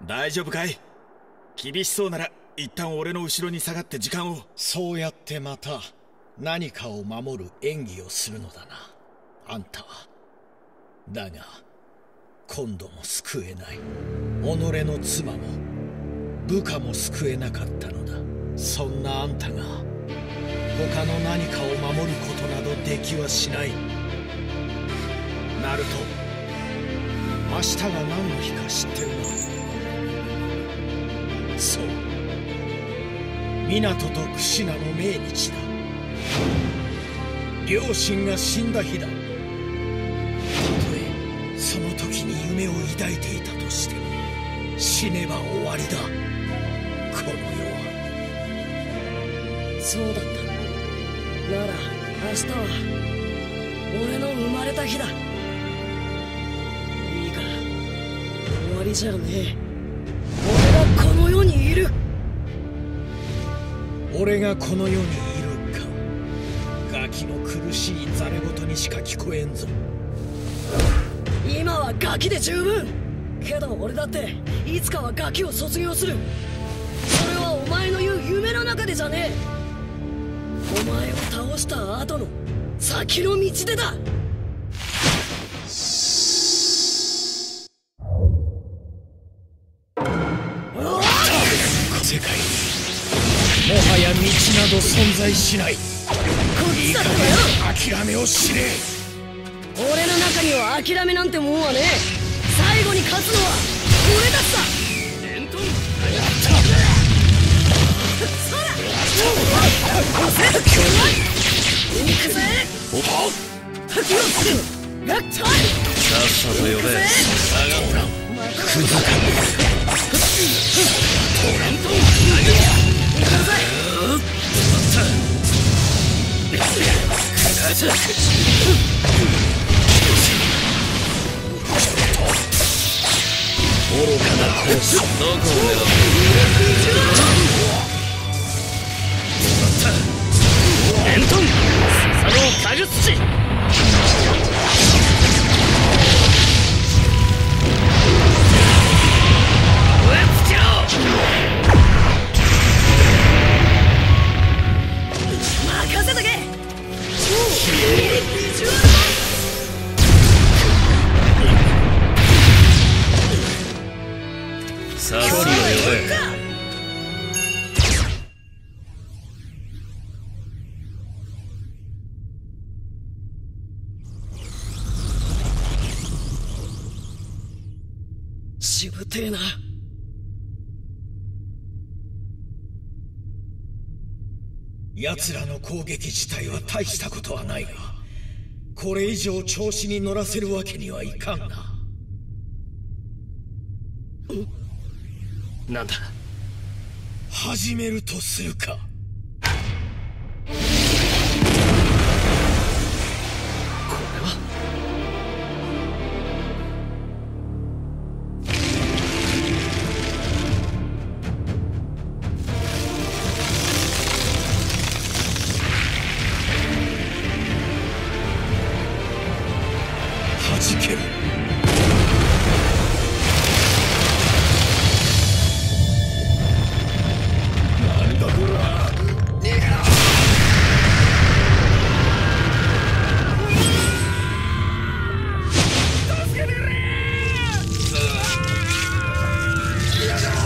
大丈夫かい？厳しそうなら一旦俺の後ろに下がって時間を。 そうやってまた何かを守る演技をするのだな、あんたは。だが今度も救えない。己の妻も部下も救えなかったのだ。そんなあんたが他の何かを守ることなどできはしない。ナルト、明日が何の日か知ってるな。そう、湊とクシナの命日だ。両親が死んだ日だ。たとえその時に夢を抱いていたとしても死ねば終わりだ、この世は。 そうだった。なら明日は俺の生まれた日だ。いいか、終わりじゃねえ。俺がこの世にいる。 俺がこの世にいるか。ガキの苦しいざれ言にしか聞こえんぞ。 今はガキで十分。けど俺だっていつかはガキを卒業する。それはお前の言う夢の中でじゃねえ。お前を倒した後の先の道でだ。 世界にもはや道など存在しない。いい加減諦めをしねえ。 俺の中には諦めなんてもんはねえ。最後に勝つのは俺たちだ。伝統行くぜ。やったさっさと呼べ。上がったクズか。 愚かなコース、どこを狙う。 レントン笹のかぐ土。燃え尽きろ。任せとけ。ビジュアルマン。さあ距離を呼べ。しぶてえな。 奴らの攻撃自体は大したことはないが、これ以上調子に乗らせるわけにはいかんな。 なんだ。 始めるとするか。弾ける。なんだこら。逃げろ。助けてくれ。やだ。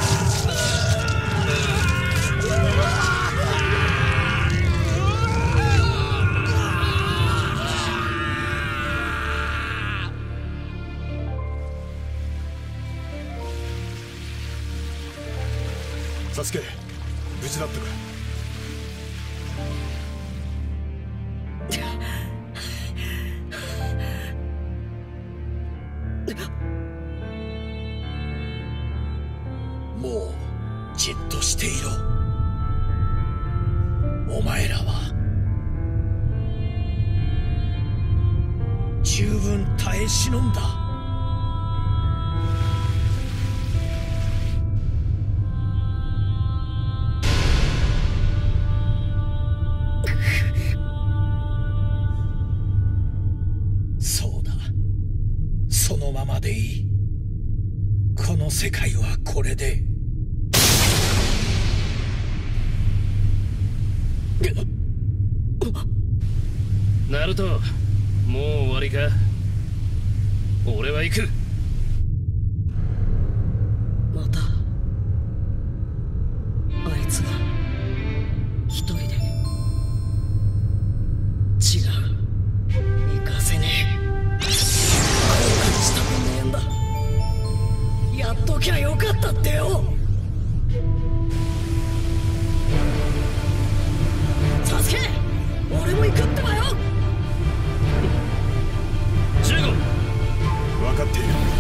サスケ、無事だったか。もうじっとしていろ。お前らは十分耐え忍んだ。そうだ、そのままでいい。この世界はこれで。 ナルト、もう終わりか。俺は行く。 またあいつが一人で。違う、行かせねえ。後悔したくねえんだ。やっときゃよかったってよ。サスケ、俺も行くってばよ。 15。 分かっている。